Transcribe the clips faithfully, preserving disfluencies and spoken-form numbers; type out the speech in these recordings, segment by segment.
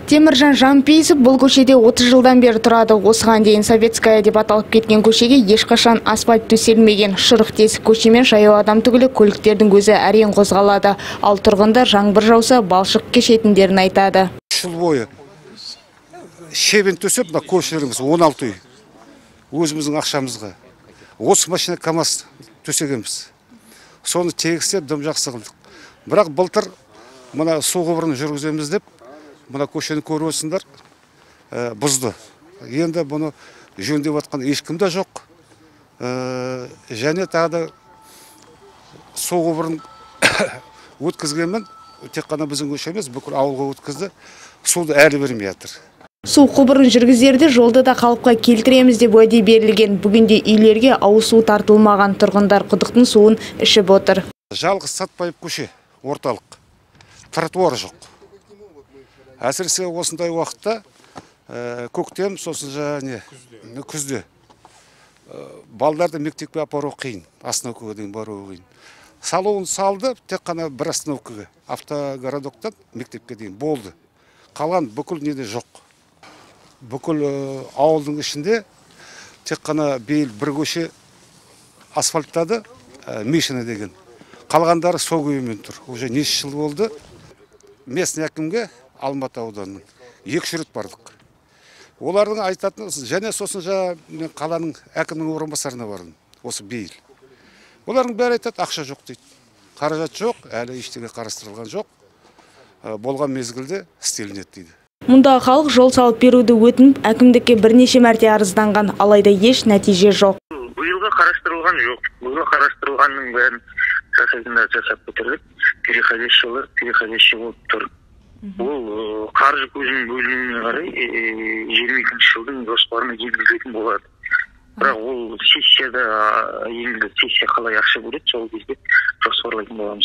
Теміржан Жампейісов бұл көшеде отыз жылдан бері тұрады. Осыған дейін Советская деп аталып кеткен көшеге ешқашан асфальт төселмеген. Шұрық тесік көшемен жаяу адам түгілі көліктердің өзі әрең қозғалады. Ал тұрғындар жаңбыр жауса балшық кешетіндерін айтады. Жыл бойы шебен төсеп, көшелеріміз он алты үй. Өзіміздің ақшамызға. отыз машина КамАЗ төсегенбіз. Соны тегістеп дым жақсы қылдық. Бірақ былтыр мына су құбырын жүргіземіз деп, мына көшені көріп отырсыңдар, бұзды. Енді бұны жөндеп жатқан ешкім де жоқ. Және тағы да су құбырын өткізгенмен, тек қана біздің көше емес, бүкіл ауылға өткізді. Суды әлі бермей жатыр. Су құбырын жүргізерде жолды да қалыпқа келтіреміз деп уәде берілген. Бүгінде үйлерге ауыз су тартылмаған, тұрғындар құдықтың суын ішіп отыр. Жалғыз Сатпаев көше, орталық. Тротуар жоқ. Әсіресе осындай уақытта көктем, сосын және күзде балдарды мектепке апару қиын, остановкаға дейін бару қиын. Салуын салды, тек қана бір остановкаға, автогородоктан мектепке дейін болды. Қалған бүкіл неде жоқ. Бүкіл ауылдың ішінде тек қана бейіл бір көше асфальттады, Мишина деген. Қалғандары со күйімен тұр. Уже неше жыл болды. Местный әкімге Алматы ауданының екі рет бардық. Олардың айтатын, және сосын жа мен қаланың әкімнің орынбасарына бардым. Осы бейіл. Олардың бәрі айтады, ақша жоқ дейді. Қаражат жоқ, әлі ештеңе қарастырылған жоқ. Болған мезгілде істелінеді дейді. Мұнда халық жол салып беруді өтініп, әкімдікке бірнеше мәрте арызданған, алайда еш нәтиже жоқ. Биылға қарастырылған жоқ. Биылға қарастырылғанның бәрін жасайтында жасап бітірдік. Переходящий переходящий болып тұр. Ол қаржы көзінің бөлінуіне қарай жиырма екінші жылдың жоспарына енгізілетін болады. Бірақ ол сессияда енгізіледі, сессия қалай ақша бөледі, сол кезде жоспарлайтын боламыз.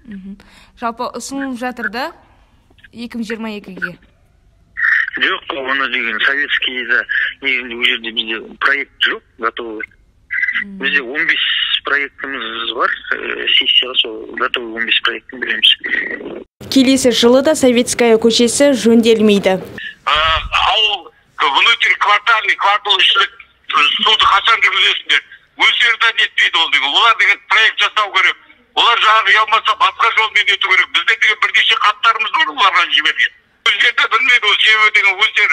Жалпы ұсынылып жатыр да екі мың жиырма екіге. Жоқ, оны деген советскийде негізінде ол жерде бізде проект жоқ, готовый. Бізде он бес проектіміз бар, сессияға сол готовый он бес проектін береміз. Келесі жылы да Советская көшесі жөнделмейді. Ауыл внутрь квартальный кварталышылық суды қашан жүргізесіңдер? Өздері нетпейді ол деген. Олар деген проект жасау керек. Олар жаңағы ұялмаса басқа жолмен өту керек. Бізде деген бірнеше хаттарымыз бар оларға жіберген. Өздері білмейді ол себебі деген өздері.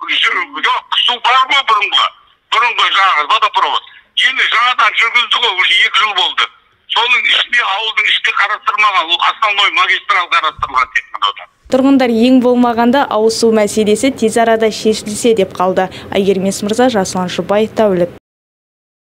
Жоқ, су бар ма бұрынғы? Бұрынғы жаңағы водопровод. Енді жаңадан жүргізді ғой, уже екі жыл болды. Соның ішіне ауылдың ішіне қарастырмаған, ол основной магистрал қарастырылған тек қана. Тұрғындар ең болмағанда ауыз су мәселесі тез арада шешілсе деп қалды. Айгермес Мырза, Жасұлан Жұбаев, Тәулік.